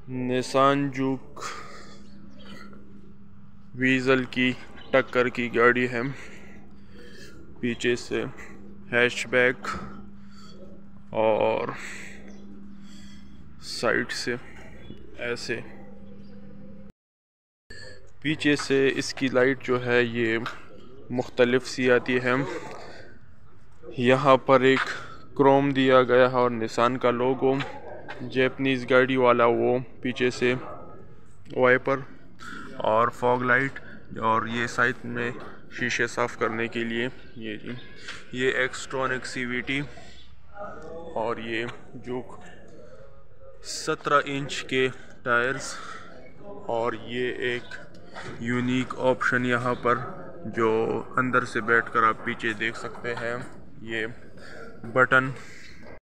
Nissan juke वीज़ल की टक्कर की गाड़ी है। पीछे से हैचबैक और साइड से ऐसे। पीछे से इसकी लाइट जो है ये मुख्तलिफ सी आती है। यहाँ पर एक क्रोम दिया गया है और निसान का लोगो। जैपनीज़ गाड़ी वाला वो पीछे से वाइपर और फॉग लाइट, और ये साइड में शीशे साफ़ करने के लिए ये एक्सट्रॉनिक CVT। और ये जो 17 इंच के टायर्स, और ये एक यूनिक ऑप्शन यहाँ पर जो अंदर से बैठकर आप पीछे देख सकते हैं, ये बटन